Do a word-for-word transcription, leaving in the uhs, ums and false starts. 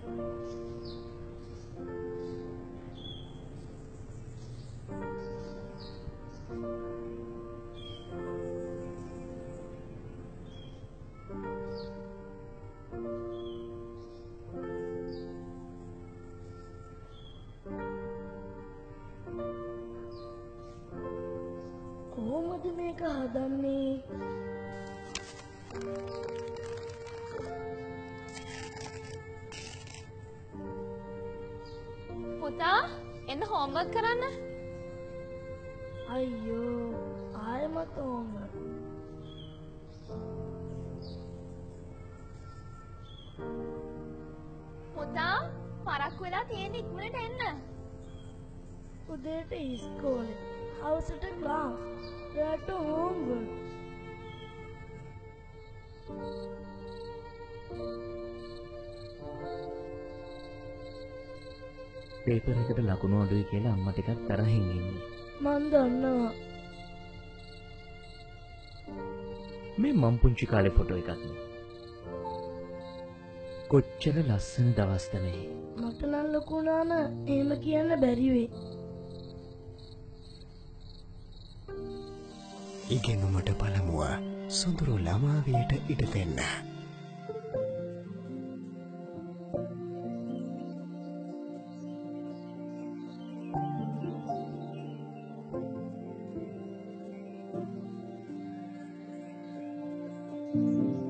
කොහොමද මේක හදන්නේ? පුතා එන්න හෝම්වර්ක් කරන්න. අයියෝ ආයෙමත් හෝම්වර්ක්. පුතා පරක්කු වෙලා තියෙන ඉක්මනට එන්න. උදේට ඉස්කෝලේ, හවසට ක්ලාස්, රාට හෝම්වර්ක්. පේපර් එකට ලකුණු අඩුයි කියලා අම්මා ටිකක් තරහින් ඉන්නේ. මන් දන්නවා. මේ මම් පුංචි කාලේ ෆොටෝ එකක් නේ. කොච්චර ලස්සන දවස්ද මේ. මට නම් ලොකු වුණාම එහෙම කියන්න බැරි වෙයි. ඉගෙනුමට පළමුව සොඳුරු ළමාවියට ඉඩ දෙන්න. Thank you.